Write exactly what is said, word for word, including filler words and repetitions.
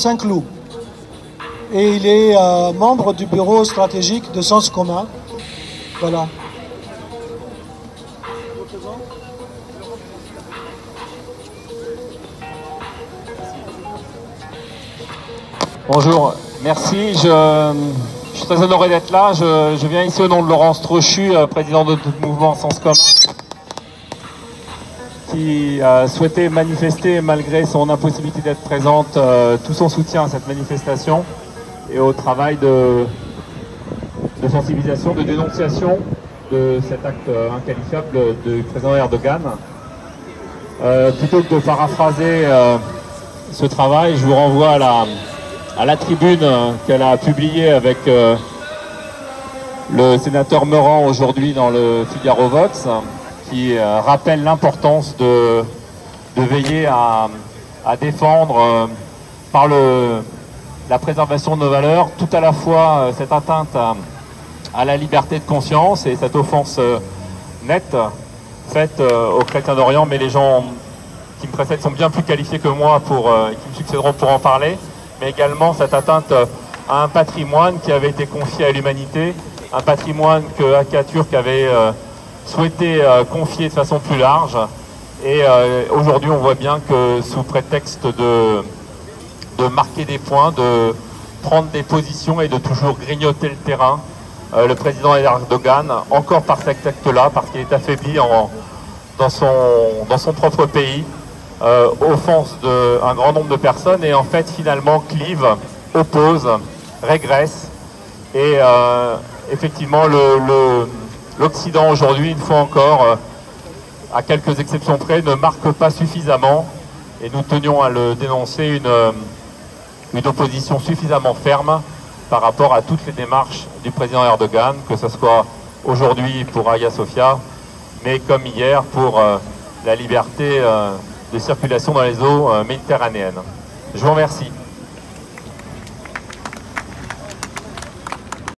Saint-Cloud. Et il est euh, membre du bureau stratégique de Sens Commun. Voilà. Bonjour, merci. Je, je suis très honoré d'être là. Je, je viens ici au nom de Laurence Trochu, président de tout le mouvement Sens Commun, qui a souhaité manifester, malgré son impossibilité d'être présente, euh, tout son soutien à cette manifestation et au travail de, de sensibilisation, de dénonciation de cet acte inqualifiable du président Erdogan. Euh, plutôt que de paraphraser euh, ce travail, je vous renvoie à la, à la tribune qu'elle a publiée avec euh, le sénateur Meurant aujourd'hui dans le Figaro Vox, qui euh, rappelle l'importance de, de veiller à, à défendre euh, par le, la préservation de nos valeurs, tout à la fois euh, cette atteinte à, à la liberté de conscience et cette offense euh, nette faite euh, aux chrétiens d'Orient, mais les gens qui me précèdent sont bien plus qualifiés que moi pour, euh, qui me succéderont pour en parler, mais également cette atteinte euh, à un patrimoine qui avait été confié à l'humanité, un patrimoine que Atatürk avait euh, souhaité euh, confier de façon plus large. Et euh, aujourd'hui, on voit bien que sous prétexte de, de marquer des points, de prendre des positions et de toujours grignoter le terrain, euh, le président Erdogan, encore par cet acte-là, parce qu'il est affaibli en, dans, son, dans son propre pays, euh, offense de, un grand nombre de personnes et en fait finalement clive, oppose, régresse. Et euh, effectivement, le, le l'Occident aujourd'hui, une fois encore, euh, à quelques exceptions près, ne marque pas suffisamment, et nous tenions à le dénoncer, une, euh, une opposition suffisamment ferme par rapport à toutes les démarches du président Erdogan, que ce soit aujourd'hui pour Hagia Sophia, mais comme hier pour euh, la liberté euh, de circulation dans les eaux euh, méditerranéennes. Je vous remercie.